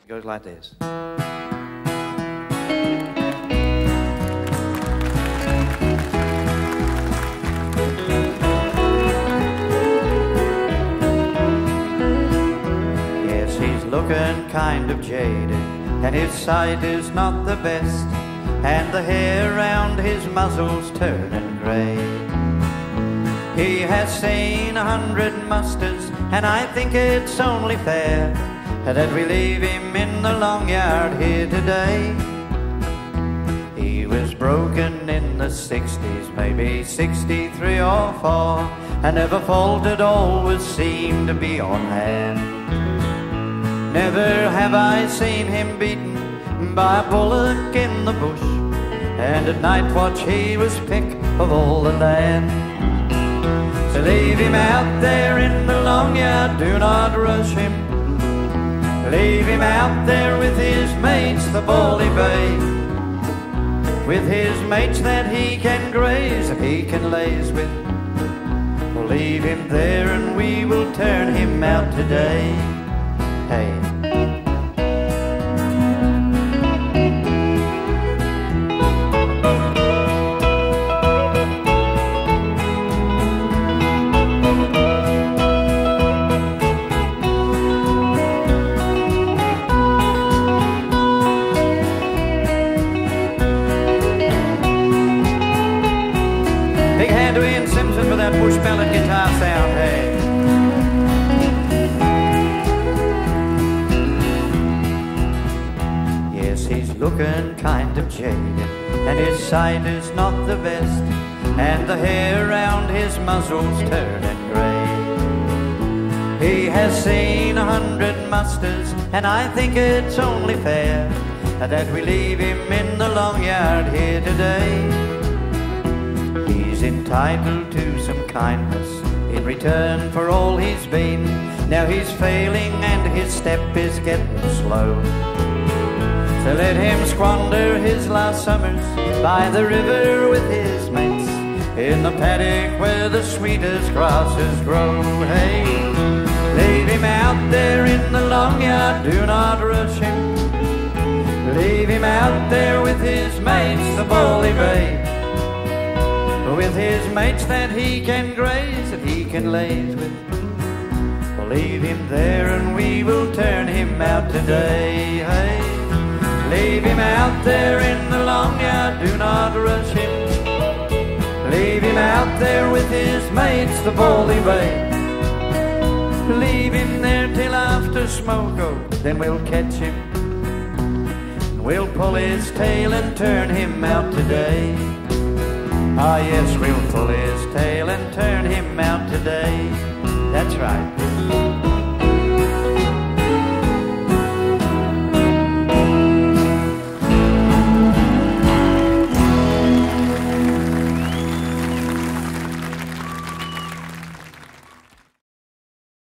It goes like this. Yes, he's looking kind of jaded, and his sight is not the best, and the hair round his muzzle's turning grey. He has seen 100 musters, and I think it's only fair that we leave him in the Longyard here today. He was broken in the 60s, maybe 63 or 4, and never faltered, always seemed to be on hand. Never have I seen him beaten by a bullock in the bush, and at night watch he was pick of all the land. So leave him out there in the Longyard, do not rush him. Leave him out there with his mates, the baldy bay, with his mates that he can graze, that he can laze with. We'll leave him there and we will turn him out today. Hey. Big hand to Ian Simpson for that bush ballad guitar sound, hey. Yes, he's looking kind of jaded, and his sight is not the best, and the hair round his muzzle's turning grey. He has seen 100 musters, and I think it's only fair that we leave him in the Longyard here today. He's entitled to some kindness in return for all he's been. Now he's failing and his step is getting slow. So let him squander his last summers by the river with his mates, in the paddock where the sweetest grasses grow. Hey, leave him out there in the Longyard, do not rush him. Leave him out there with his mates, the baldy bay, with his mates that he can graze, that he can laze with. We'll leave him there and we will turn him out today. Hey, leave him out there in the Longyard, do not rush him. Leave him out there with his mates, the baldy bay. Leave him there till after smoke, oh, then we'll catch him. We'll pull his tail and turn him out today. Ah, yes, we